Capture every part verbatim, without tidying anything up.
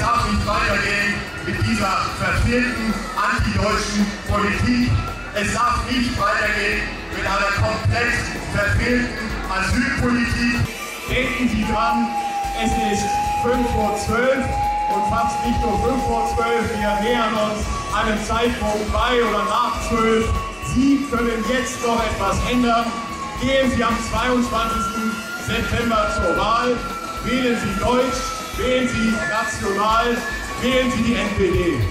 darf nicht weitergehen mit dieser verfehlten antideutschen Politik. Es darf nicht weitergehen mit einer komplett verfehlten Asylpolitik. Denken Sie dran, es ist fünf vor zwölf und fast nicht nur fünf vor zwölf, wir nähern uns einem Zeitpunkt bei oder nach zwölf. Sie können jetzt noch etwas ändern. Gehen Sie am zweiundzwanzigsten September zur Wahl. Wählen Sie Deutsch, wählen Sie national, wählen Sie die N P D.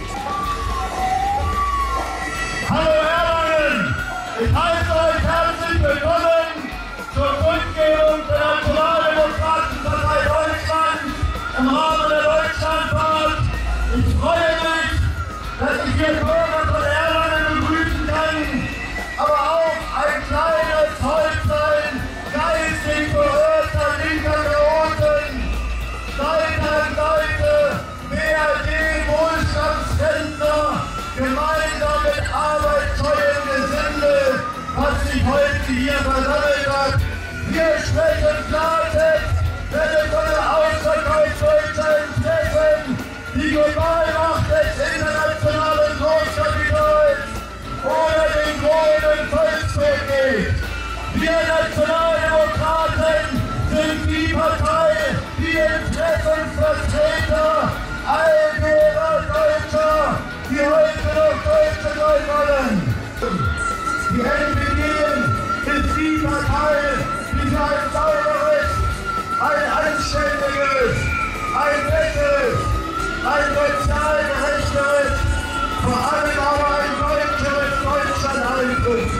Hallo Erlangen! Ich heiße euch herzlich willkommen zur Kundgebung der Nationaldemokratischen Partei Deutschland im Rahmen der Deutschlandfahrt. Ich freue mich, dass ich hier Bürger von Erlangen begrüßen kann, aber auch ein kleines Häuflein geistig berührter linker Chaoten, Seite an Seite, B R D-Wohlstandsrentner, gemeinsam mit arbeitsscheuem Gesindel, was sich heute hier versammelt hat. Wir sprechen Klartext, wenn es um eine Ausverkauf deutscher Interessen, die Globalmacht des internationalen Großkapitals oder den großen Volksweg geht. Wir Nationaldemokraten sind die Partei, die Interessensvertreter all derer Deutscher, die heute noch Deutsche sein wollen. Die N P D ist die Partei, die für ein sauberes, ein anständiges, ein nettes, ein sozial gerechtes, vor allem aber ein deutscheres Deutschland eintritt.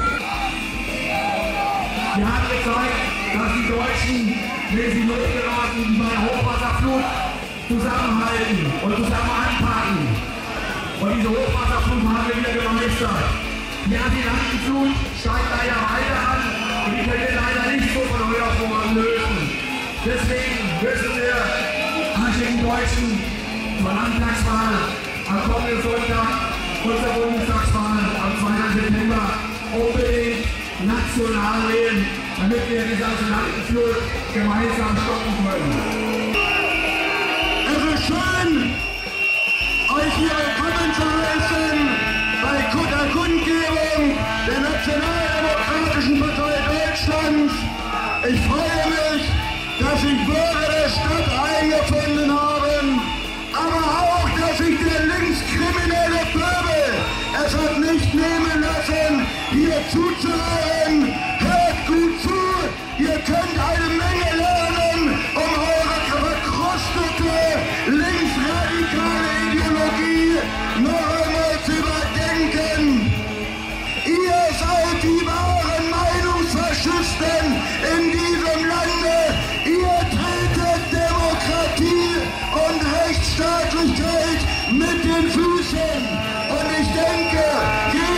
Wir haben gezeigt, dass die Deutschen, wenn sie notgeraten, bei der Hochwasserflut zusammenhalten und zusammen anpacken. Und diese Hochwasserflut haben wir wieder gemeistert. Die Asylantenflut steigt leider weiter an und die können wir leider nicht so von eurer Vorhaben lösen. Deswegen müssen wir den Deutschen zur Landtagswahl am kommenden Sonntag und zur Bundestagswahl am zweiten September unbedingt national wählen, damit wir diese Asylantenflut gemeinsam stoppen können. Es ist schön, euch hier willkommen zu heißen bei der Kundgebung der Nationaldemokratischen Partei Deutschlands. Ich freue mich, dass sich Bürger der Stadt eingefunden haben, aber auch, dass sich der linkskriminelle Pöbel es hat nicht nehmen lassen, hier zuzuhören. Hört gut zu, ihr könnt eine Menge lernen, um eure verkrustete linksradikale Ideologie noch einmal zu überdenken. Ihr seid die wahren Meinungsfaschisten in diesem Lande. Ihr tretet Demokratie und Rechtsstaatlichkeit mit den Füßen. Und ich denke,